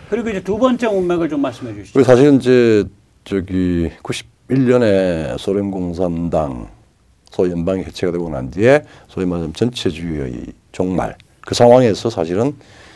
그리고 이제 두 번째 문맥을 좀 말씀해 주시죠. 사실은 이제 저기 91년에 소련 공산당 소위 연방이 해체가 되고 난 뒤에 소위 말하면 전체주의의 종말 그 상황에서 사실은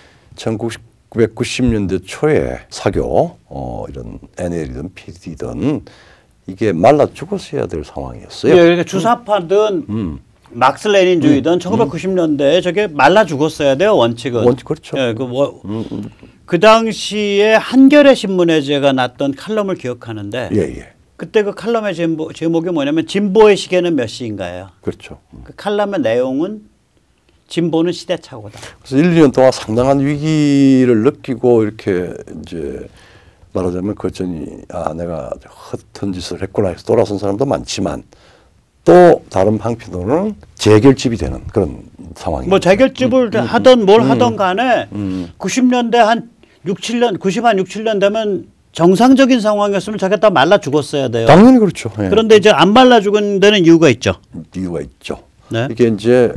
1990년대 초에 사교 이런 NL이든 PD든 이게 말라 죽었어야 될 상황이었어요. 예, 그러니까 주사파든 막스 레닌주의든 1990년대에 저게 말라 죽었어야 돼요. 원칙은. 원칙 그렇죠. 예, 그 당시에 한겨레 신문에 제가 났던 칼럼을 기억하는데 예. 그때 그 칼럼의 제목이 뭐냐면 진보의 시계는 몇 시인가요? 그렇죠. 그 칼럼의 내용은 진보는 시대착오다. 그래서 1, 2년 동안 상당한 위기를 느끼고 이렇게 이제 말하자면 그 전이 내가 허튼 짓을 했구나 해서 돌아선 사람도 많지만 또 다른 방편으로는 재결집이 되는 그런 상황이. 뭐 재결집을 하던 뭘 하던 간에 90년대 한 6, 7년, 90 한 6, 7년 되면 정상적인 상황이었으면 저게 다 말라 죽었어야 돼요. 당연히 그렇죠. 예. 그런데 이제 안 말라 죽은 데는 이유가 있죠. 이유가 있죠. 네. 이게 이제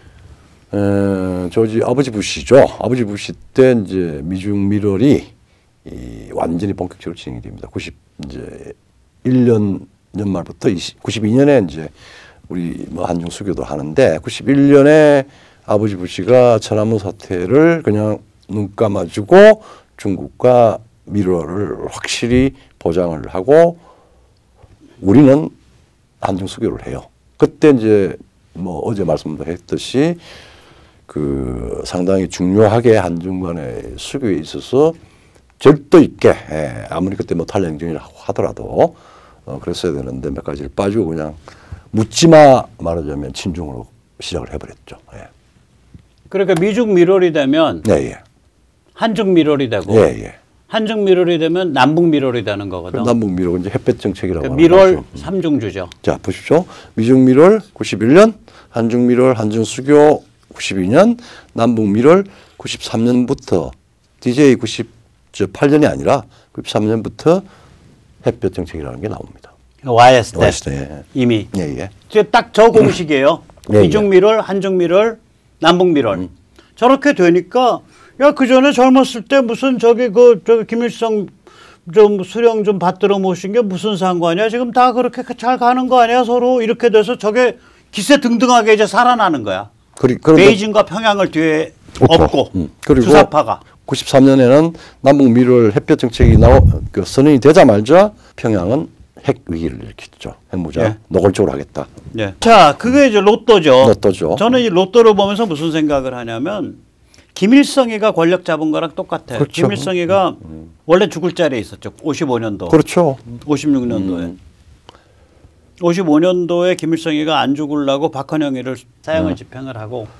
조지 아버지 부시죠. 아버지 부시 때 이제 미중 밀월이 완전히 본격적으로 진행이 됩니다. 91년 연말부터 92년에 이제 우리 뭐 한중 수교도 하는데 91년에 아버지 부시가 천안문 사태를 그냥 눈 감아주고 중국과 밀월을 확실히 보장을 하고 우리는 한중 수교를 해요. 그때 이제 뭐 어제 말씀도 했듯이 그 상당히 중요하게 한중 간의 수교에 있어서 절도 있게 아무리 그때 뭐 탈냉전이라고 하더라도 그랬어야 되는데 몇 가지를 빠지고 그냥 묻지마 말하자면 친중으로 시작을 해버렸죠. 예. 그러니까 미중 밀월이 되면 한중 밀월이 되고 한중 밀월이 되면 남북 밀월이 되는 거거든. 남북 밀월은 이제 햇볕 정책이라고 하는 밀월 삼중주죠. 자 보십시오. 미중 밀월 91년, 한중 밀월 한중 수교 92년, 남북 밀월 93년부터 DJ 98년이 아니라 93년부터 햇볕 정책이라는 게 나옵니다. YS 때 이미. 딱 저 공식이에요. 미중 밀월, 한중 밀월, 남북 밀월. 저렇게 되니까 야, 그 전에 젊었을 때 무슨 저기 김일성 좀 수령 좀 받들어 모신 게 무슨 상관이야? 지금 다 그렇게 잘 가는 거 아니야? 서로 이렇게 돼서 저게 기세등등하게 이제 살아나는 거야. 베이징과 평양을 뒤에 업고 그리고 주사파가 93년에는 남북 밀월 햇볕 정책이 그 선언이 되자마자 평양은 핵 위기를 일으켰죠. 핵무장 노골적으로 하겠다. 자, 그게 이제 로또죠. 로또죠. 저는 이 로또를 보면서 무슨 생각을 하냐면 김일성이가 권력 잡은 거랑 똑같아요. 그렇죠. 김일성이가 원래 죽을 자리에 있었죠. 55년도. 그렇죠. 56년도에. 55년도에 김일성이가 안 죽으려고 박헌영이를 사형을 집행을 하고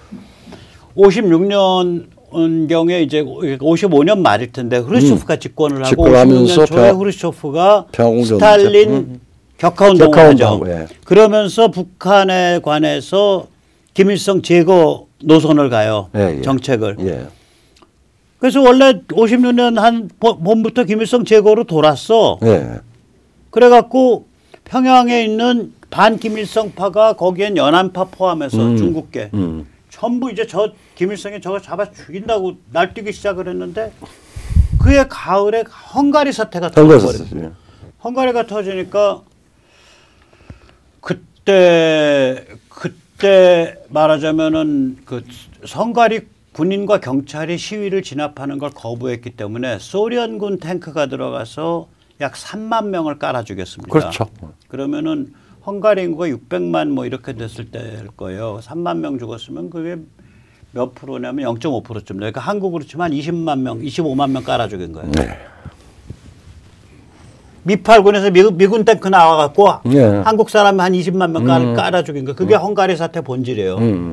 56년경에 이제 55년 말일 텐데 후르시초프가 집권을 하고 56년 초에 후르시초프가 스탈린 격하운동을 하죠. 그러면서 북한에 관해서 김일성 제거 노선을 가요. 정책을. 그래서 원래 56년 한 봄부터 김일성 제거로 돌았어. 그래갖고 평양에 있는 반김일성파가 거기엔 연안파 포함해서 중국계 전부 이제 저 김일성이 저거 잡아 죽인다고 날뛰기 시작을 했는데 그해 가을에 헝가리 사태가 터져버렸어요. 헝가리가 터지니까 그때 말하자면은 그 헝가리 군인과 경찰이 시위를 진압하는 걸 거부했기 때문에 소련군 탱크가 들어가서 약 3만 명을 깔아 죽였습니다. 그렇죠. 그러면은 헝가리 인구가 600만 뭐 이렇게 됐을 때일 거예요. 3만 명 죽었으면 그게 몇 프로냐면 0.5%쯤. 그러니까 한국으로 치면 20만 명, 25만 명 깔아 죽인 거예요. 미팔군에서 미군 탱크 나와갖고 한국 사람 한 20만 명 깔아 죽인 거. 그게 헝가리 사태 본질이에요.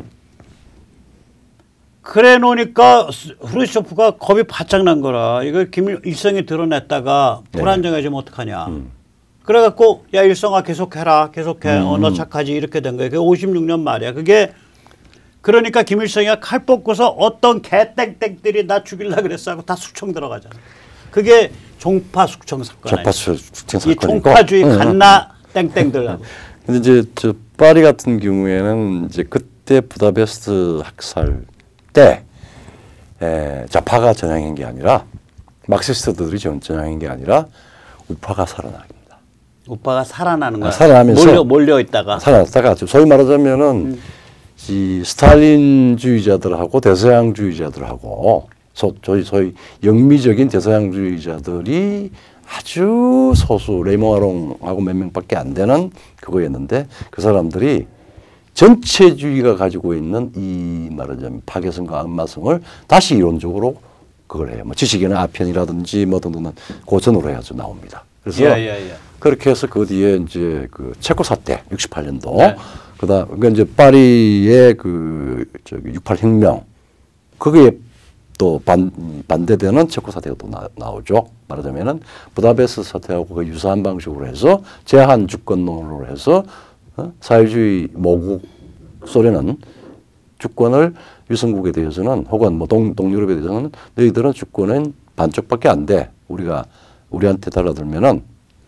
그래 놓으니까 후르시초프가 겁이 바짝 난 거라. 이걸 김일성이 드러냈다가 불안정해지면 어떡하냐. 그래갖고 야 일성아 계속해라. 계속해. 너 착하지. 이렇게 된 거예요. 그게 56년 말이야. 그게 그러니까 김일성이가 칼 뽑고서 어떤 개땡땡들이 나 죽이려고 그랬어 하고 다 숙청 들어가잖아. 그게 종파 숙청 사건 아니야. 숙청 사건이고. 이 총파주의 갓나 땡땡들하고. 근데 이제 저 파리 같은 경우에는 이제 그때 부다페스트 학살 때 좌파가 전향한 게 아니라 막시스트들이 전쟁인 게 아니라 우파가 살아납니다. 우파가 살아나는 거야. 살아나면서 몰려 있다가 살아났다가 소위 말하자면은 이 스탈린주의자들하고 대서양주의자들하고 소위 영미적인 대서양주의자들이 아주 소수 레이몽아롱하고 몇 명밖에 안 되는 그거였는데 그 사람들이 전체주의가 가지고 있는 이 말하자면 파괴성과 악마성을 다시 이론적으로 그걸 해요. 뭐 지식인의 아편이라든지 뭐 등등은 고전으로 해가지고 나옵니다. 그래서 그렇게 해서 그 뒤에 이제 그 체코 사태 68년도 네. 그다음 그러니까 이제 파리의 그 저기 68 혁명 거기에 또 반대되는 체코 사태가 또 나오죠. 말하자면은 부다페스트 사태하고 그 유사한 방식으로 해서 제한 주권론으로 해서 사회주의 모국 소련은 주권을 위성국에 대해서는 혹은 뭐 동유럽에 대해서는 너희들은 주권은 반쪽밖에 안 돼. 우리한테 달라들면은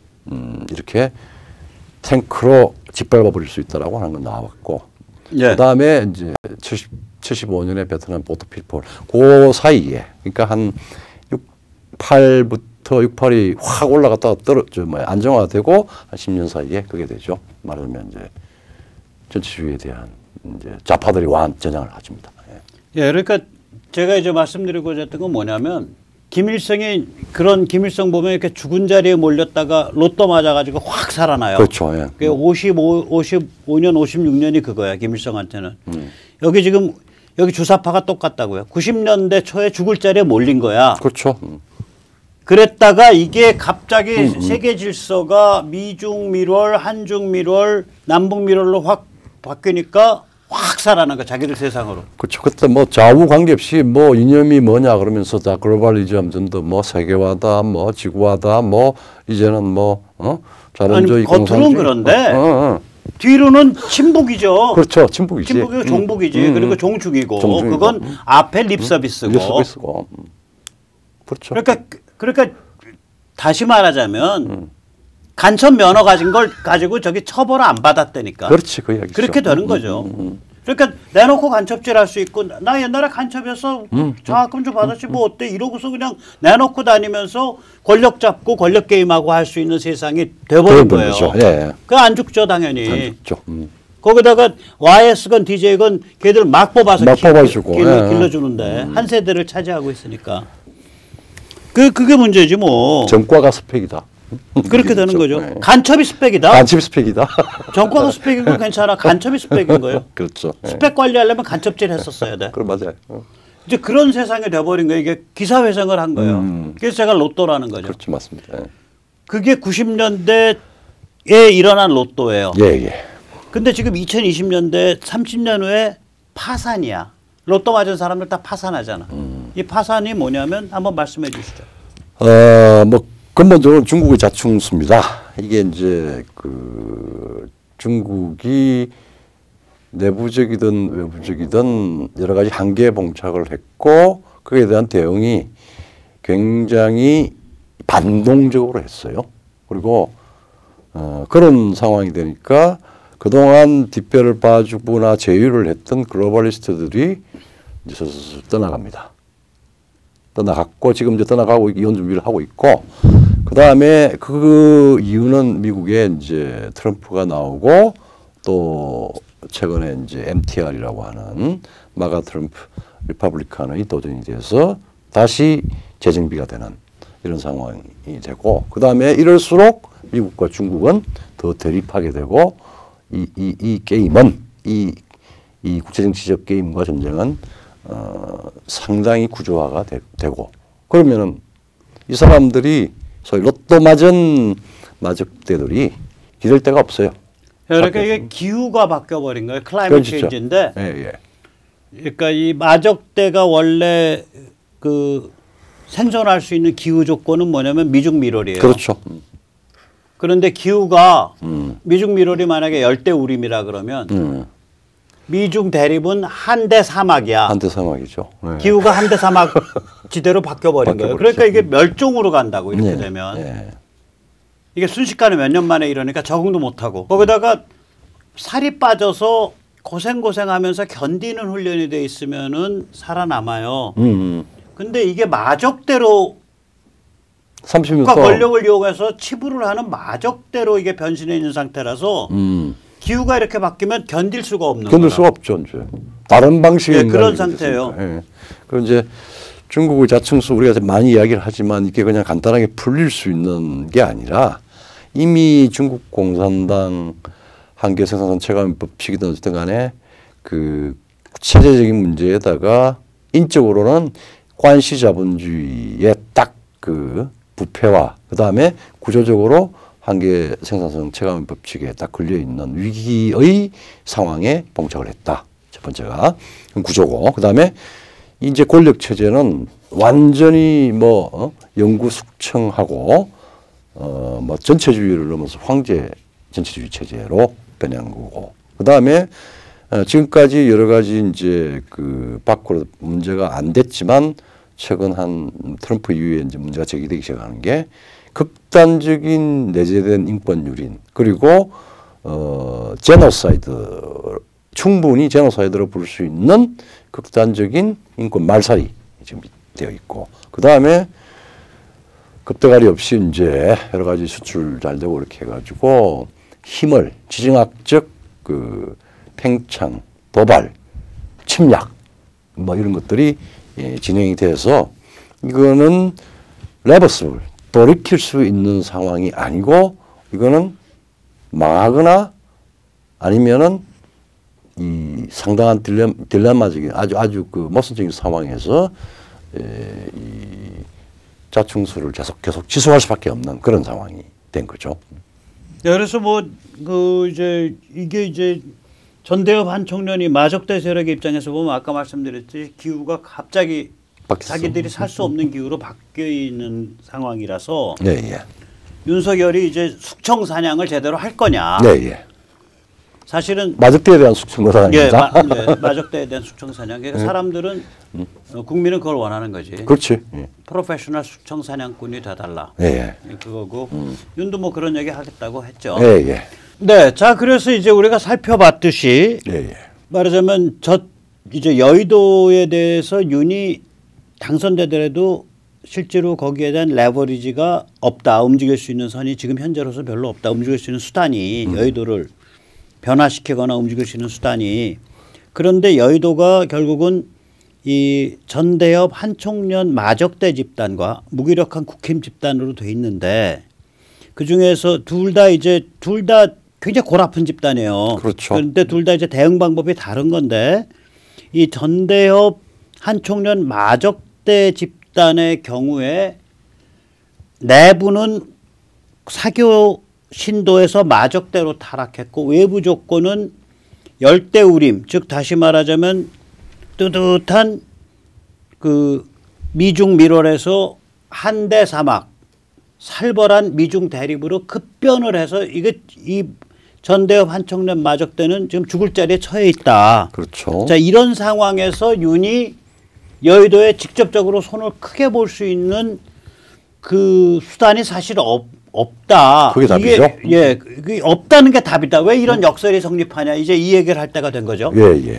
이렇게 탱크로 짓밟아 버릴 수 있다라고 하는 건 나왔고 예. 그다음에 이제 75년에 베트남 보트필폴 그 사이에 그러니까 한 68부터 68이 확 올라갔다가 안정화되고 한 10년 사이에 그게 되죠. 말하자면 이제 전체주의에 대한 이제 좌파들이 전향을 가집니다. 예, 그러니까 제가 이제 말씀드리고자 했던 건 뭐냐면 김일성이 그런 김일성 보면 이렇게 죽은 자리에 몰렸다가 로또 맞아가지고 확 살아나요. 그렇죠. 예. 55년, 56년이 그거야 김일성한테는. 여기 지금 여기 주사파가 똑같다고요. 90년대 초에 죽을 자리에 몰린 거야. 그렇죠. 그랬다가 이게 갑자기 세계 질서가 미중 밀월, 한중 밀월, 남북 밀월로 확 바뀌니까 확 살아난 거 자기들 세상으로. 그렇죠. 그때 뭐 좌우 관계없이 뭐 이념이 뭐냐 그러면서 다 글로벌리즘 전도 뭐 세계화다, 뭐 지구화다, 뭐 이제는 뭐 자본주의 겉으로는 그런데 뒤로는 친북이죠. 그렇죠. 친북이지. 친북이고 종북이지. 그리고 종축이고. 그건 앞에 립서비스고. 립서비스고. 그렇죠. 그러니까 다시 말하자면 간첩 면허 가진 걸 가지고 저기 처벌을 안 받았다니까. 그렇지, 그 이야기죠. 그렇게 되는 거죠. 그러니까 내놓고 간첩질 할 수 있고 나 옛날에 간첩해서 장학금 좀 받았지 뭐 어때 이러고서 그냥 내놓고 다니면서 권력 잡고 권력 게임하고 할 수 있는 세상이 돼버린 거예요. 예. 그 안 죽죠 당연히. 안 죽죠. 거기다가 YS건 DJ건 걔들 막 뽑아서 뽑아주고 길러주는데 한 세대를 차지하고 있으니까 그게 문제지 뭐. 전과가 스펙이다. 그렇게 되는 거죠. 네. 간첩이 스펙이다. 간첩이 스펙이다. 전과가 스펙인 건 괜찮아. 간첩이 스펙인 거예요. 그렇죠. 스펙 관리하려면 간첩질 했었어야 돼. 그럼 맞아요. 이제 그런 세상이 돼버린 거예요. 이게 기사회생을 한 거예요. 그래서 제가 로또라는 거죠. 그렇죠. 맞습니다. 그게 90년대에 일어난 로또예요. 예. 근데 지금 2020년대 30년 후에 파산이야. 로또 맞은 사람들 다 파산하잖아. 이 파산이 뭐냐면 한번 말씀해 주시죠. 뭐 근본적으로 중국의 자충수입니다. 이게 이제 그 중국이 내부적이든 외부적이든 여러 가지 한계에 봉착을 했고 그에 대한 대응이 굉장히 반동적으로 했어요. 그리고 그런 상황이 되니까 그동안 뒷배를 봐주거나 제휴를 했던 글로벌리스트들이 이제 슬슬 떠나갑니다. 떠나갔고 지금 이제 떠나가고 이혼 준비를 하고 있고 그 다음에 그 이유는 미국에 이제 트럼프가 나오고 또 최근에 이제 MTR이라고 하는 마가 트럼프 리퍼블리칸의 도전이 돼서 다시 재정비가 되는 이런 상황이 되고 그 다음에 이럴수록 미국과 중국은 더 대립하게 되고 이 게임은 이 국제정치적 게임과 전쟁은 상당히 구조화가 되고 그러면은 이 사람들이 소위 로또 맞은 마적대들이 기댈 데가 없어요. 그러니까 이게 기후가 바뀌어버린 거예요. 클라이밋 체인지인데. 예. 그러니까 이 마적대가 원래 그 생존할 수 있는 기후 조건은 뭐냐면 미중 밀월이에요. 그렇죠. 그런데 기후가 미중 밀월이 만약에 열대우림이라 그러면 미중 대립은 한대 사막이야. 한대 사막이죠. 네. 기후가 한대 사막 지대로 바뀌어버린 거예요. 그러니까 이게 멸종으로 간다고 이렇게 되면. 이게 순식간에 몇 년 만에 이러니까 적응도 못하고 거기다가 살이 빠져서 고생하면서 견디는 훈련이 돼 있으면은 살아남아요. 근데 이게 마적대로 30년 국가 권력을 이용해서 치부를 하는 마적대로 이게 변신해 있는 상태라서 기후가 이렇게 바뀌면 견딜 수가 없는 견딜 수가 없죠. 이제 다른 방식의 예, 그런 상태예요. 예. 그리고 이제 중국의 자충수 우리가 많이 이야기를 하지만 이게 그냥 간단하게 풀릴 수 있는 게 아니라 이미 중국 공산당 한계 생산성 체감 법칙이든 어쨌든 간에 그 체제적인 문제에다가 인적으로는 관시 자본주의의 딱 그 부패와 그다음에 구조적으로 한계 생산성 체감 법칙에 딱 걸려 있는 위기의 상황에 봉착을 했다. 첫 번째가 구조고 그다음에 이제 권력 체제는 완전히 뭐 영구 숙청하고 뭐 전체주의를 넘어서 황제 전체주의 체제로 변한 거고 그다음에 지금까지 여러 가지 이제 그 밖으로 문제가 안 됐지만 최근 한 트럼프 이후에 이제 문제가 제기되기 시작하는 게 극단적인 내재된 인권 유린 그리고 제노사이드 충분히 제노사이드로 부를 수 있는 극단적인 인권 말살이 지금 되어 있고 그 다음에 급대가리 없이 이제 여러 가지 수출 잘 되고 이렇게 해가지고 힘을 지정학적 그 팽창, 도발, 침략 뭐 이런 것들이 진행이 돼서 이거는 레버스블 돌이킬 수 있는 상황이 아니고 이거는 망하거나 아니면은 이 상당한 딜레마적인 아주 그 모순적인 상황에서 이 자충수를 계속 지속할 수밖에 없는 그런 상황이 된 거죠. 네, 그래서 뭐 그 이제 이게 이제 전대협 한 총련이 마적대 세력의 입장에서 보면 아까 말씀드렸지 기후가 갑자기 바뀌었어. 자기들이 살 수 없는 기후로 바뀌어 있는 상황이라서 예. 윤석열이 이제 숙청 사냥을 제대로 할 거냐? 예. 사실은 마적대에 대한 숙청 사냥입니다. 마적대에 대한 숙청 사냥. 그러니까 사람들은 국민은 그걸 원하는 거지. 그렇지. 프로페셔널 숙청 사냥꾼이 돼달라. 예. 그거고 윤도 뭐 그런 얘기 하겠다고 했죠. 예. 네, 자 그래서 이제 우리가 살펴봤듯이 말하자면 이제 여의도에 대해서 윤이 당선되더라도 실제로 거기에 대한 레버리지가 없다. 움직일 수 있는 선이 지금 현재로서 별로 없다. 움직일 수 있는 수단이 여의도를 변화시키거나 움직일 수 있는 수단이. 그런데 여의도가 결국은 이 전대협 한총련 마적대 집단과 무기력한 국힘 집단으로 돼 있는데 그중에서 둘 다 굉장히 골아픈 집단이에요. 그렇죠. 그런데 둘 다 이제 대응 방법이 다른 건데 이 전대협 한총련 마적대 집단의 경우에 내부는 사교 신도에서 마적대로 타락했고 외부 조건은 열대우림, 즉 다시 말하자면 뜨뜻한 그 미중 밀월에서 한대 사막, 살벌한 미중 대립으로 급변을 해서 이 전대협 한총련 마적대는 지금 죽을 자리에 처해 있다. 그렇죠. 자, 이런 상황에서 윤이 여의도에 직접적으로 손을 크게 볼 수 있는 그 수단이 사실 없다. 그게 답이죠. 그게 없다는 게 답이다. 왜 이런 역설이 성립하냐. 이제 이 얘기를 할 때가 된 거죠.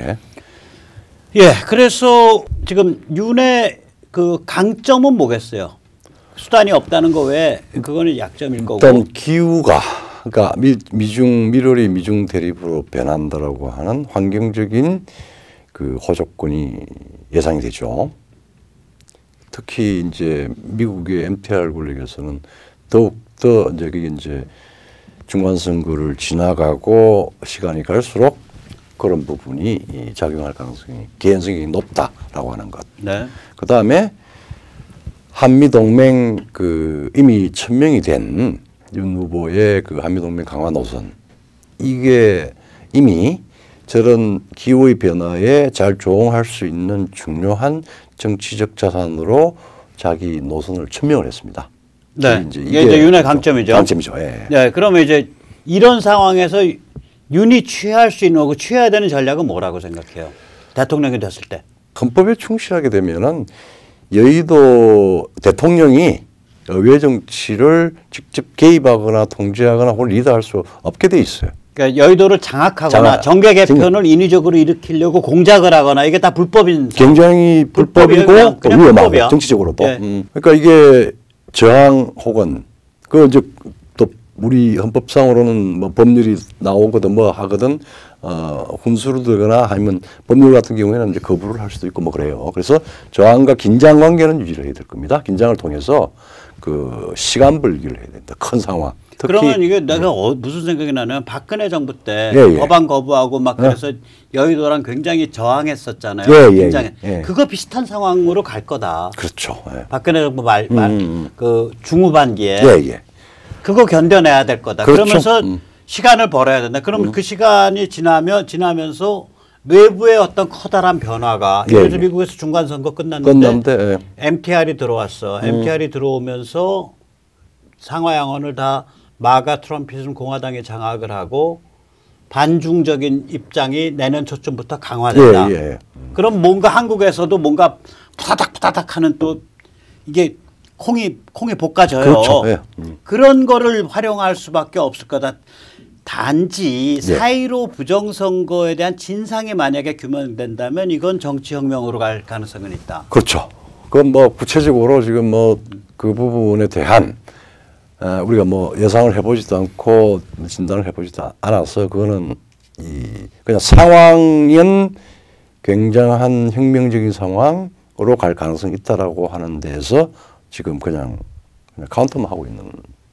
그래서 지금 윤의 그 강점은 뭐겠어요? 수단이 없다는 거 외에 그거는 약점일 거고. 일단 기후가 그러니까 밀월이 미중 대립으로 변한다라고 하는 환경적인 그 호조건이 예상이 되죠. 특히 이제 미국의 MTR 권력에서는 더욱더 이제 중간 선거를 지나가고 시간이 갈수록 그런 부분이 작용할 개연성이 높다라고 하는 것. 네. 그 다음에 한미 동맹 그 이미 천명이 된 윤 후보의 그 한미 동맹 강화 노선 이게 이미 저런 기후의 변화에 잘 조응할 수 있는 중요한 정치적 자산으로 자기 노선을 천명을 했습니다. 네, 이게 이제 윤의 강점이죠. 강점이죠. 네, 그러면 이제 이런 상황에서 윤이 취할 수 있는 거고 취해야 되는 전략은 뭐라고 생각해요? 대통령이 됐을 때. 헌법에 충실하게 되면은 여의도 대통령이 의회 정치를 직접 개입하거나 통제하거나 혹은 리드할 수 없게 돼 있어요. 그러니까 여의도를 장악하거나 정계 개편을 인위적으로 일으키려고 공작을 하거나 이게 다 불법인 굉장히 불법이고 또 위험하고 정치적으로도. 그러니까 이게 저항 혹은 그 이제 또 우리 헌법상으로는 뭐 법률이 나오거든 뭐 하거든 훈수를 두거나 아니면 법률 같은 경우에는 이제 거부를 할 수도 있고 뭐 그래요. 그래서 저항과 긴장 관계는 유지를 해야 될 겁니다. 긴장을 통해서 그 시간 벌기를 해야 된다. 큰 상황. 특히 그러면 이게 내가 무슨 생각이 나냐면 박근혜 정부 때 법안 거부하고 막 그래서 여의도랑 굉장히 저항했었잖아요. 굉장히 그거 비슷한 상황으로 갈 거다. 그렇죠. 박근혜 정부 그 중후반기에 그거 견뎌내야 될 거다. 그렇죠. 그러면서 시간을 벌어야 된다. 그러면 그 시간이 지나면서 외부의 어떤 커다란 변화가 예를 들어 미국에서 중간 선거 끝났는데 MTR이 들어왔어. MTR이 들어오면서 상하양원을 다 마가 트럼피즘 공화당에 장악을 하고 반중적인 입장이 내년 초쯤부터 강화된다. 그럼 뭔가 한국에서도 뭔가 푸다닥 하는 또 이게 콩이 볶아져요. 그렇죠. 그런 거를 활용할 수밖에 없을 거다. 단지 사이로 부정선거에 대한 진상이 만약에 규명된다면 이건 정치혁명으로 갈 가능성은 있다. 그렇죠. 그건 뭐 구체적으로 지금 뭐 그 부분에 대한 우리가 뭐 예상을 해보지도 않고 진단을 해보지도 않아서 그거는 그냥 상황은 굉장한 혁명적인 상황으로 갈 가능성이 있다라고 하는 데서 지금 그냥 카운터만 하고 있는.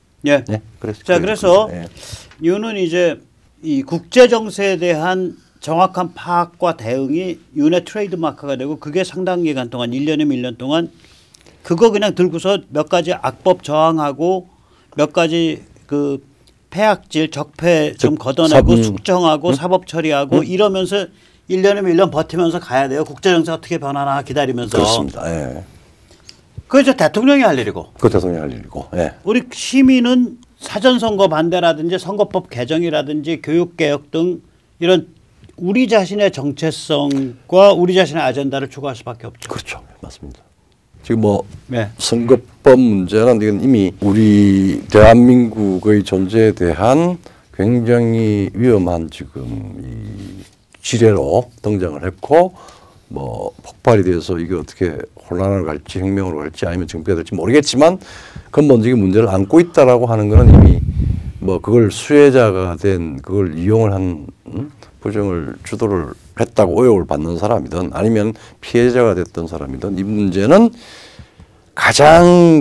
그래서 윤은 이제 이 국제 정세에 대한 정확한 파악과 대응이 윤의 트레이드 마크가 되고 그게 상당 기간 동안 1년이면 1년 동안 그거 그냥 들고서 몇 가지 악법 저항하고 몇 가지 그 폐악질 적폐 좀 걷어내고 숙정하고 사법 처리하고 이러면서 1년이면 1년 버티면서 가야 돼요. 국제 정세 어떻게 변하나 기다리면서. 그렇습니다. 그게 이제 대통령이 할 일이고. 그 대통령이 할 일이고. 우리 시민은 사전선거 반대라든지 선거법 개정이라든지 교육개혁 등 이런 우리 자신의 정체성과 우리 자신의 아젠다를 추구할 수밖에 없죠. 그렇죠. 맞습니다. 지금 뭐 선거법 문제는 이건 이미 우리 대한민국의 존재에 대한 굉장히 위험한 지금 이 지뢰로 등장을 했고 뭐 폭발이 돼서 이게 어떻게 혼란으로 갈지 혁명으로 갈지 아니면 정비가 될지 모르겠지만 근본적인 문제를 안고 있다라고 하는 거는 이미 뭐 그걸 수혜자가 된 그걸 이용을 한 부정을 주도를 했다고 의혹을 받는 사람이든 아니면 피해자가 됐던 사람이든 이 문제는 가장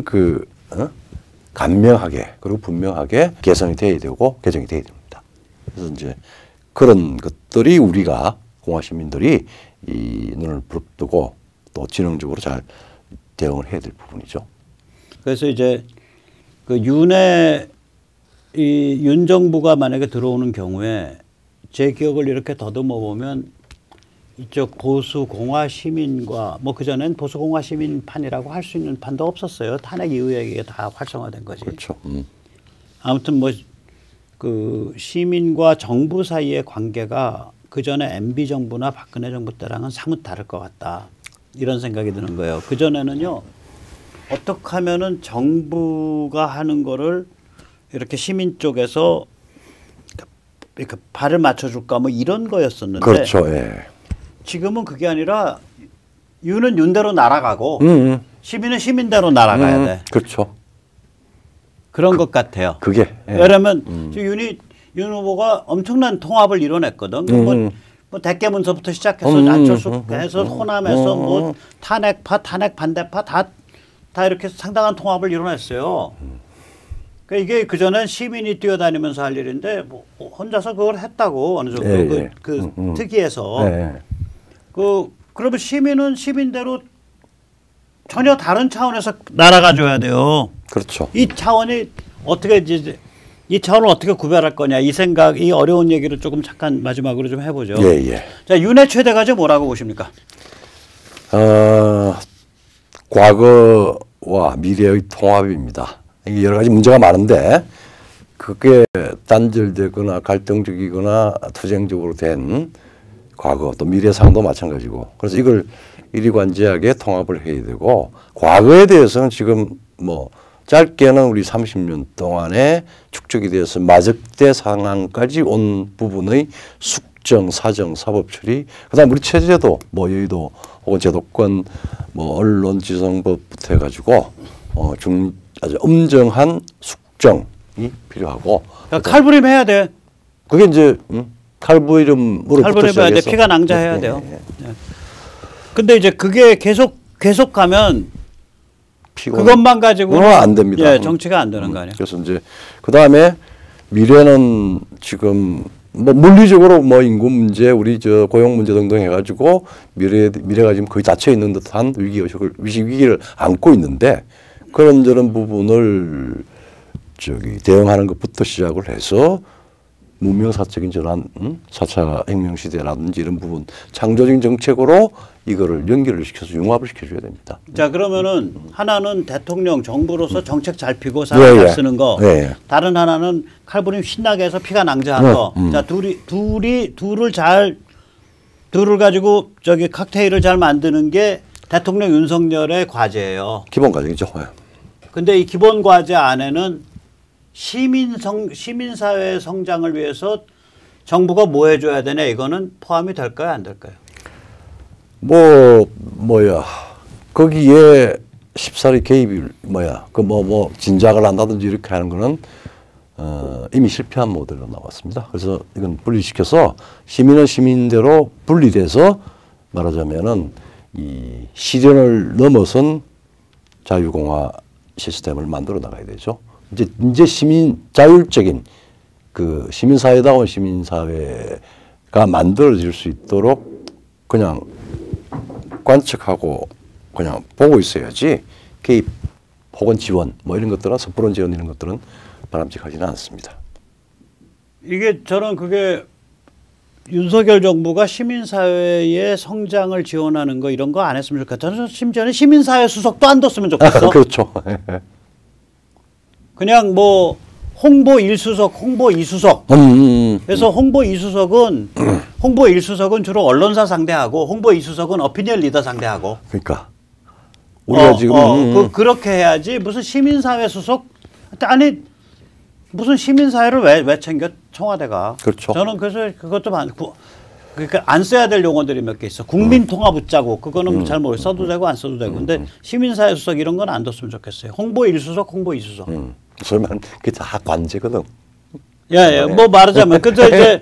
간명하게 그리고 분명하게 개선이 돼야 되고 개정이 돼야 됩니다. 그래서 이제 그런 것들이 우리가 공화 시민들이 이 눈을 부릅뜨고 또 지능적으로 잘 대응을 해야 될 부분이죠. 그래서 이제 그 윤 정부가 만약에 들어오는 경우에 제 기억을 이렇게 더듬어 보면 이쪽 보수 공화 시민과 뭐 그전엔 보수 공화 시민판이라고 할 수 있는 판도 없었어요. 탄핵 이후에 이게 다 활성화된 거지. 그렇죠. 아무튼 뭐 그 시민과 정부 사이의 관계가 그전에 MB 정부나 박근혜 정부 때랑은 사뭇 다를 것 같다. 이런 생각이 드는 거예요. 그전에는요. 어떻게 하면은 정부가 하는 거를 이렇게 시민 쪽에서 발을 맞춰줄까 뭐 이런 거였었는데 그렇죠. 지금은 그게 아니라 윤은 윤대로 날아가고 시민은 시민대로 날아가야 돼. 그렇죠. 그런 것 같아요. 그게 왜냐하면 윤 후보가 엄청난 통합을 이뤄냈거든. 뭐 대깨문서부터 시작해서 안철수 해서 호남에서 뭐 탄핵파, 탄핵 반대파 다 이렇게 상당한 통합을 이뤄냈어요. 그러니까 이게 그전엔 시민이 뛰어다니면서 할 일인데 뭐 혼자서 그걸 했다고 어느 정도 특이해서 그러면 시민은 시민대로 전혀 다른 차원에서 날아가줘야 돼요. 그렇죠. 이 차원이 어떻게 이 차원을 어떻게 구별할 거냐 이 생각 이 어려운 얘기를 조금 잠깐 마지막으로 좀 해보죠. 자 윤의 최대 과제 뭐라고 보십니까? 과거와 미래의 통합입니다. 이게 여러 가지 문제가 많은데 그게 단절되거나 갈등적이거나 투쟁적으로 된 과거 또 미래상도 마찬가지고 그래서 이걸 이리관제하게 통합을 해야 되고 과거에 대해서는 지금 뭐 짧게는 우리 30년 동안에 축적이 되어서 마적대 상황까지 온 부분의 숙정, 사정, 사법 처리 그다음 우리 체제도 뭐 여의도 혹은 제도권 뭐 언론 지성법부터 해가지고 아주 엄정한 숙정이 필요하고. 그러니까 칼부림 해야 돼. 그게 이제 칼부림으로 칼부림 해야 돼. 피가 낭자해야 돼요. 근데 이제 그게 계속 가면 그것만 가지고는 안 됩니다. 예, 정치가 안 되는 거 아니에요. 그래서 이제 그 다음에 미래는 지금 뭐 물리적으로 뭐 인구 문제, 우리 저 고용 문제 등등 해가지고 미래가 지금 거의 닫혀 있는 듯한 위기를 안고 있는데 그런 저런 부분을 대응하는 것부터 시작을 해서 문명사적인 전환, 4차 혁명 시대라든지 이런 부분 창조적인 정책으로 이거를 연결을 시켜서 융합을 시켜줘야 됩니다. 자, 그러면은 하나는 대통령 정부로서 정책 잘 피고 사람 잘 쓰는 거, 다른 하나는 칼부림 신나게 해서 피가 낭자한 거. 자, 둘을 가지고 칵테일을 잘 만드는 게 대통령 윤석열의 과제예요. 기본 과제죠. 근데 이 기본 과제 안에는 시민사회의 성장을 위해서 정부가 뭐 해줘야 되냐, 이거는 포함이 될까요, 안 될까요? 거기에 쉽사리 개입이 진작을 한다든지 이렇게 하는 거는 이미 실패한 모델로 나왔습니다. 그래서 이건 분리시켜서 시민은 시민대로 분리돼서 말하자면은 이 시련을 넘어선 자유공화 시스템을 만들어 나가야 되죠. 이제 자율적인 그 시민사회다운 시민사회가 만들어질 수 있도록 그냥 관측하고 그냥 보고 있어야지 개입 혹은 지원 뭐 이런 것들은 섣부른 지원 이런 것들은 바람직하지는 않습니다. 이게 저는 그게 윤석열 정부가 시민사회의 성장을 지원하는 거 이런 거 안 했으면 좋겠다. 저는 심지어는 시민사회 수석도 안 뒀으면 좋겠어. 그렇죠. 그냥 뭐 홍보 1수석, 홍보 2수석. 그래서 홍보 1수석은 주로 언론사 상대하고 홍보 2수석은 어피니언 리더 상대하고. 그러니까 우리가 지금 그렇게 해야지 무슨 시민사회 수석 아니 무슨 시민사회를 왜 챙겨 청와대가. 그렇죠. 저는 그래서 그것도 그러니까 안 써야 될 용어들이 몇 개 있어. 국민통합 웃자고 그거는 잘 모르겠어. 써도 되고 안 써도 되고. 근데 시민사회 수석 이런 건 안 뒀으면 좋겠어요. 홍보 1수석, 홍보 2수석. 그러면 그게 다 관제거든. 예. 뭐 말하자면 그래서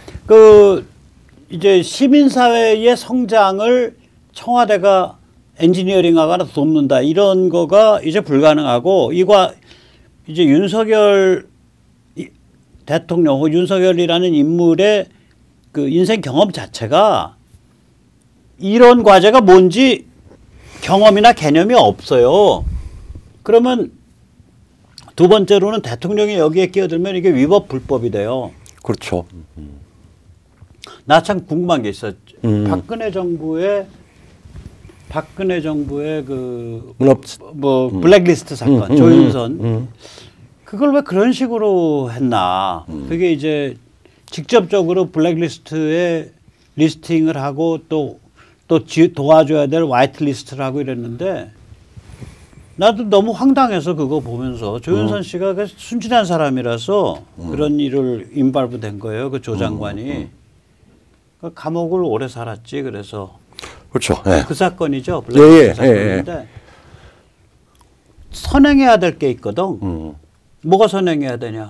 이제 시민사회의 성장을 청와대가 엔지니어링하거나 돕는다 이런 거가 이제 불가능하고 이제 윤석열 대통령 혹은 윤석열이라는 인물의 그 인생 경험 자체가 이런 과제가 뭔지 경험이나 개념이 없어요. 그러면 두 번째로는 대통령이 여기에 끼어들면 이게 위법 불법이 돼요. 그렇죠. 나 참 궁금한 게 있어. 박근혜 정부의 블랙리스트 사건, 조윤선. 그걸 왜 그런 식으로 했나. 그게 이제 직접적으로 블랙리스트에 리스팅을 하고 또 도와줘야 될 화이트리스트를 하고 이랬는데 나도 너무 황당해서 그거 보면서 조윤선 씨가 순진한 사람이라서 그런 일을 인발부된 거예요. 그 조 장관이. 감옥을 오래 살았지. 그래서 그렇죠. 그 사건이죠. 블랙리스트 사건인데 선행해야 될 게 있거든. 뭐가 선행해야 되냐.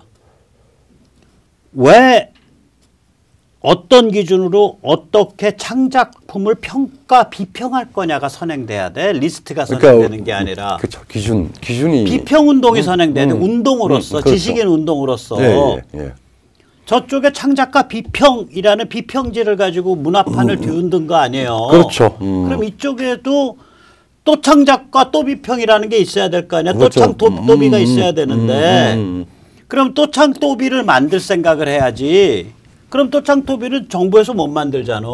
왜 어떤 기준으로 어떻게 창작품을 비평할 거냐가 선행돼야 돼. 리스트가 선행되는 게 아니라. 그렇죠. 기준이. 비평운동이 선행돼야 돼. 운동으로서. 그렇죠. 지식인 운동으로서. 저쪽에 창작가 비평이라는 비평지를 가지고 문화판을 뒤흔든 거 아니에요. 그렇죠. 그럼 이쪽에도 또 창작가 또 비평이라는 게 있어야 될 거 아니야. 그렇죠. 또 창또비가 있어야 되는데 그럼 또 창또비를 만들 생각을 해야지. 그럼 또 창또비를 정부에서 못 만들잖아.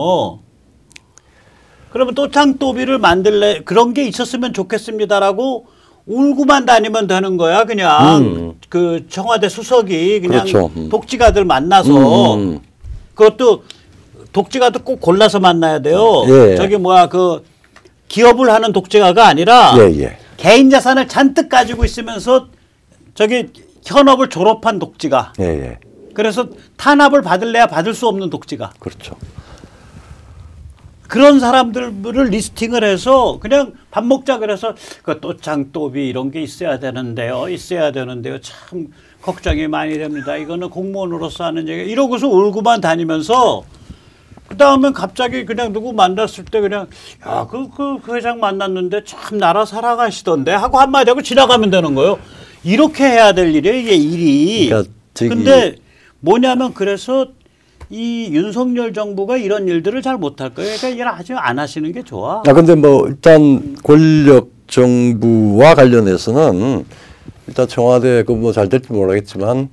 그러면 또 창또비를 만들래 그런 게 있었으면 좋겠습니다라고 울고만 다니면 되는 거야. 그냥 그 청와대 수석이 그냥 그렇죠. 독지가들 만나서 그것도 독지가도 꼭 골라서 만나야 돼요. 저기 그 기업을 하는 독지가가 아니라 개인 자산을 잔뜩 가지고 있으면서 저기 현업을 졸업한 독지가. 그래서 탄압을 받을래야 받을 수 없는 독지가. 그렇죠. 그런 사람들을 리스팅을 해서 그냥 밥 먹자 그래서 그 또장또비 이런 게 있어야 되는데요. 참 걱정이 많이 됩니다. 이거는 공무원으로서 하는 얘기 이러고서 울고만 다니면서 그다음에 갑자기 그냥 누구 만났을 때 그냥 야, 그 회장 만났는데 참 나라 살아가시던데 하고 한마디 하고 지나가면 되는 거예요. 이렇게 해야 될 일이에요. 이게 일이. 그러니까 근데 뭐냐면 그래서 이 윤석열 정부가 이런 일들을 잘 못할 거예요. 그러니까 이걸 아주 안 하시는 게 좋아. 근데 뭐 일단 권력 정부와 관련해서는 일단 청와대 그 뭐 잘 될지 모르겠지만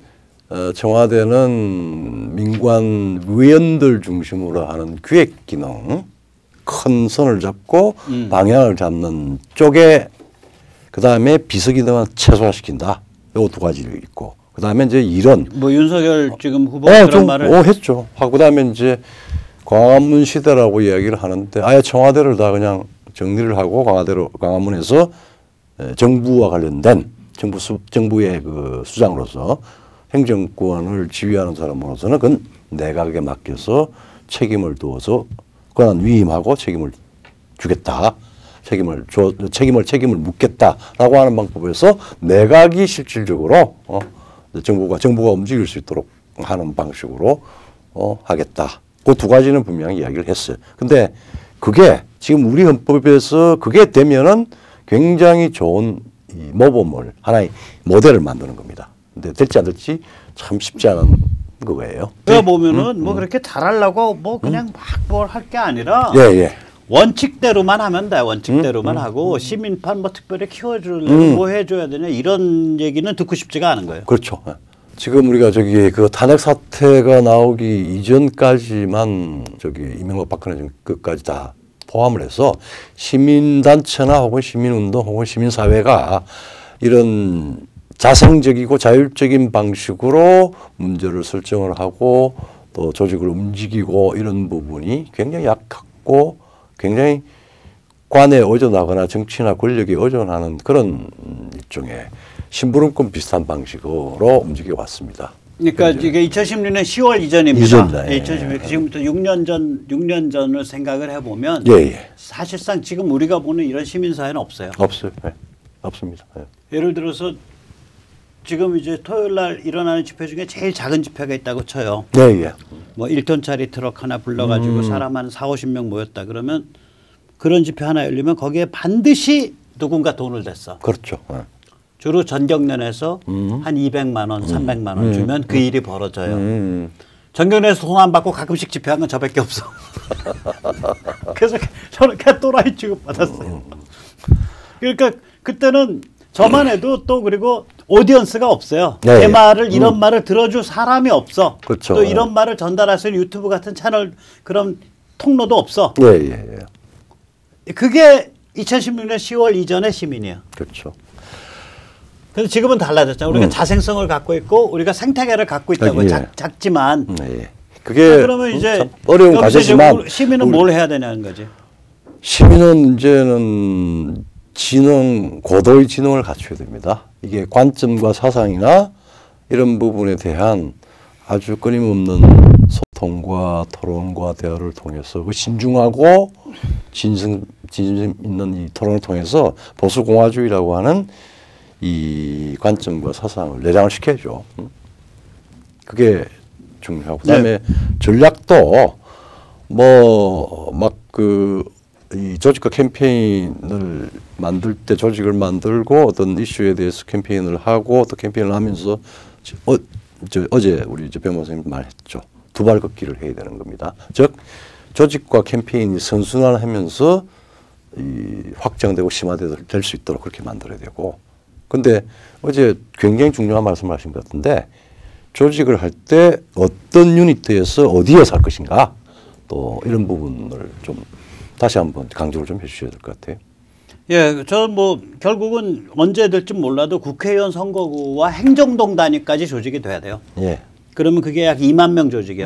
청와대는 민관 위원들 중심으로 하는 기획 기능 큰 선을 잡고 방향을 잡는 쪽에 그다음에 비서 기능은 최소화시킨다. 요 두 가지를 있고 그다음에 이제 이런 뭐 윤석열 지금 후보가 그런 말을 했죠. 하고 그다음에 이제 광화문 시대라고 이야기를 하는데 아예 청와대를 다 그냥 정리를 하고 광화문에서 정부와 관련된 정부의 그 수장으로서 행정권을 지휘하는 사람으로서는 그건 내각에 맡겨서 책임을 두어서 권한 위임하고 책임을 주겠다. 책임을 묻겠다라고 하는 방법에서 내각이 실질적으로 정부가 움직일 수 있도록 하는 방식으로 하겠다. 그 두 가지는 분명히 이야기를 했어요. 근데 그게 지금 우리 헌법에서 그게 되면은 굉장히 좋은 이 모범을 하나의 모델을 만드는 겁니다. 근데 될지 안 될지 참 쉽지 않은 거예요. 제가 보면은 뭐 그렇게 잘하려고 뭐 그냥 막 뭘 할 게 아니라 원칙대로만 하면 돼. 원칙대로만 하고 시민판 뭐 특별히 키워주려고 뭐 해줘야 되냐 이런 얘기는 듣고 싶지가 않은 거예요. 그렇죠. 지금 우리가 그 탄핵 사태가 나오기 이전까지만 이명박 박근혜 정권까지 다 포함을 해서 시민단체나 혹은 시민운동 혹은 시민사회가 이런 자생적이고 자율적인 방식으로 문제를 설정을 하고 또 조직을 움직이고 이런 부분이 굉장히 약하고 굉장히 관에 의존하거나 정치나 권력에 의존하는 그런 일종의 심부름꾼 비슷한 방식으로 움직여 왔습니다. 그러니까 이게 2016년 10월 이전입니다. 2016년 지금부터 6년 전을 생각을 해보면 사실상 지금 우리가 보는 이런 시민사회는 없어요. 없어요. 없습니다. 예를 들어서 지금 이제 토요일 날 일어나는 집회 중에 제일 작은 집회가 있다고 쳐요. 뭐 1톤짜리 트럭 하나 불러가지고 사람 한 40-50명 모였다 그러면 그런 집회 하나 열리면 거기에 반드시 누군가 돈을 댔어. 그렇죠. 주로 전경련에서 한 200만 원, 300만 원 주면 그 일이 벌어져요. 전경련에서 돈 안 받고 가끔씩 집회한 건 저밖에 없어. 그래서 저렇게 또라이 취급 받았어요. 그러니까 그때는 저만 해도 또 그리고 오디언스가 없어요. 내 말을 이런 말을 들어줄 사람이 없어. 그렇죠. 또 이런 말을 전달할 수 있는 유튜브 같은 채널 그런 통로도 없어. 그게 2016년 10월 이전의 시민이에요. 그렇죠. 그래서 지금은 달라졌잖아요. 우리가 자생성을 갖고 있고 우리가 생태계를 갖고 있다고 작지만 그게 그러면 이제 어려운 과제지만 시민은 뭘 해야 되냐는 거지. 시민은 이제는 고도의 지능을 갖춰야 됩니다. 이게 관점과 사상이나 이런 부분에 대한 아주 끊임없는 소통과 토론과 대화를 통해서 그 신중하고 진심 있는 이 토론을 통해서 보수공화주의라고 하는 이 관점과 사상을 내장을 시켜야죠. 그게 중요하고 그다음에 전략도 뭐 막 이 조직과 캠페인을 만들 때 조직을 만들고 어떤 이슈에 대해서 캠페인을 하고 또 캠페인을 하면서 어제 우리 변호사 선생님 말했죠. 두 발 걷기를 해야 되는 겁니다. 즉 조직과 캠페인이 선순환하면서 확장되고 심화될 수 있도록 그렇게 만들어야 되고 근데 어제 굉장히 중요한 말씀을 하신 것 같은데 조직을 할 때 어떤 유니트에서 어디에서 할 것인가 또 이런 부분을 좀 다시 한번 강조를 좀 해주셔야 될 것 같아요. 저는 뭐 결국은 언제 될지 몰라도 국회의원 선거구와 행정동 단위까지 조직이 돼야 돼요. 그러면 그게 약 2만 명 조직이에요.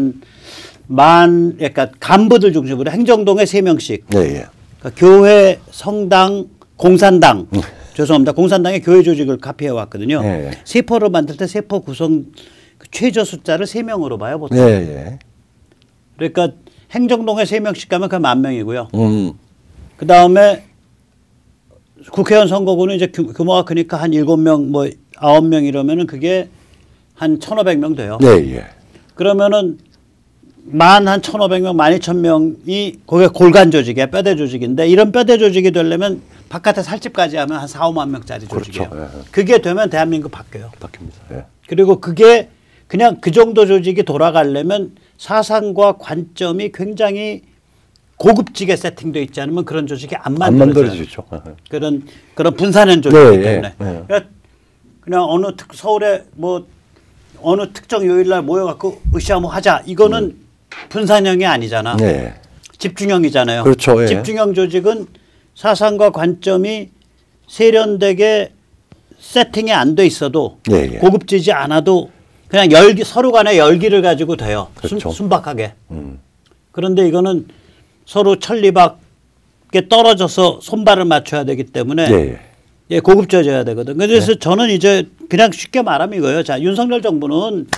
그러니까 간부들 중심으로 행정동에 3명씩. 그러니까 교회, 성당, 공산당. 죄송합니다. 공산당의 교회 조직을 카피해 왔거든요. 세포를 만들 때 세포 구성 최저 숫자를 3명으로 봐요, 보통. 그러니까 행정동에 3명씩 가면 그게 10,000명이고요. 그 다음에 국회의원 선거구는 이제 규모가 크니까 한 7명, 뭐 9명 이러면은 그게 한 1,500명 돼요. 네, 예. 그러면은 한 1,500명, 12,000명이 거기에 골간 조직이야. 뼈대 조직인데 이런 뼈대 조직이 되려면 바깥에 살집까지 하면 한 4, 5만 명짜리 조직이에요. 그렇죠. 예. 그게 되면 대한민국 바뀌어요. 바뀝니다. 예. 그리고 그게 그냥 그 정도 조직이 돌아가려면 사상과 관점이 굉장히 고급지게 세팅되어 있지 않으면 그런 조직이 안 만들어지죠. 그런 분산형 조직이기 때문에. 그냥 서울에 뭐 어느 특정 요일날 모여갖고 으쌰뭐 하자. 이거는 분산형이 아니잖아. 네. 집중형이잖아요. 그렇죠. 예. 집중형 조직은 사상과 관점이 세련되게 세팅이 안 돼 있어도 예, 예. 고급지지 않아도 그냥 서로 간에 열기를 가지고 돼요. 그렇죠. 순박하게. 그런데 이거는 서로 천리밖에 떨어져서 손발을 맞춰야 되기 때문에 예. 예, 고급져져야 되거든. 그래서 네. 저는 이제 그냥 쉽게 말하면 이거예요. 자, 윤석열 정부는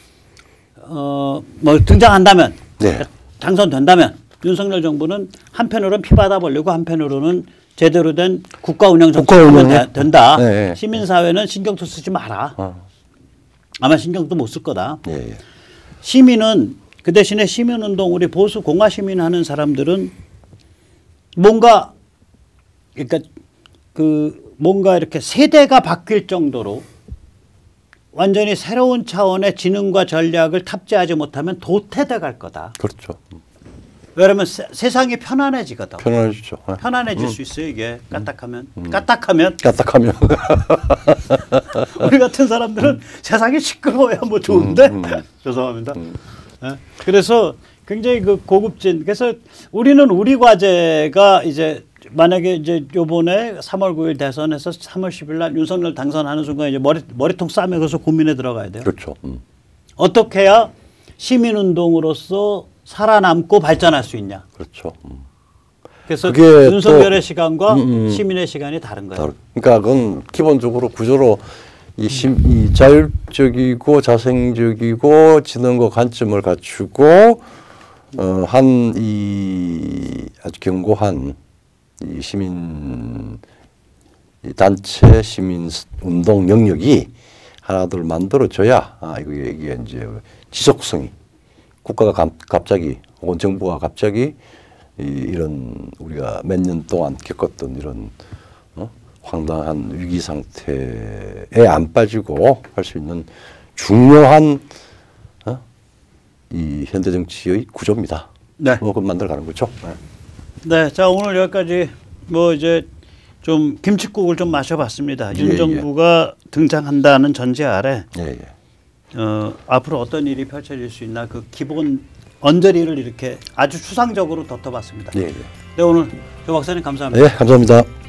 뭐 등장한다면 네. 당선된다면 윤석열 정부는 한편으로는 피받아 벌리고 한편으로는 제대로 된 국가 운영 정책하면 된다. 네. 시민사회는 신경도 쓰지 마라. 아마 신경도 못 쓸 거다. 네. 시민은 그 대신에 시민운동 우리 보수 공화 시민 하는 사람들은 뭔가 그러니까 뭔가 이렇게 세대가 바뀔 정도로 완전히 새로운 차원의 지능과 전략을 탑재하지 못하면 도태돼 갈 거다. 그렇죠. 왜냐하면 세상이 편안해지거든. 편안해지죠. 편안해질 수 있어요. 이게 까딱하면. 우리 같은 사람들은 세상이 시끄러워야 뭐 좋은데 죄송합니다. 그래서 굉장히 고급진. 그래서 우리는 우리 과제가 이제 만약에 이제 요번에 3월 9일 대선에서 3월 10일 날 윤석열 당선하는 순간 이제 머리통 싸매고서 고민에 들어가야 돼요. 그렇죠. 어떻게 해야 시민운동으로서 살아남고 발전할 수 있냐. 그렇죠. 그래서 윤석열의 시간과 시민의 시간이 다른 거예요. 그러니까 그건 기본적으로 구조로 이 자율적이고 자생적이고 지능과 관점을 갖추고 이 아주 견고한 이 시민 단체 시민 운동 영역이 하나둘 만들어져야 이게 이제 지속성이 국가가 갑자기 혹은 정부가 갑자기 이런 우리가 몇 년 동안 겪었던 이런 황당한 위기 상태에 안 빠지고 할 수 있는 중요한 이 현대 정치의 구조입니다. 네. 그걸 만들어가는 거죠. 네. 자, 오늘 여기까지 뭐 이제 좀 김칫국을 좀 마셔봤습니다. 윤 정부가 등장한다는 전제 아래 앞으로 어떤 일이 펼쳐질 수 있나 그 기본 언저리를 이렇게 아주 추상적으로 덧어봤습니다. 네, 오늘 조 박사님 감사합니다. 네, 감사합니다.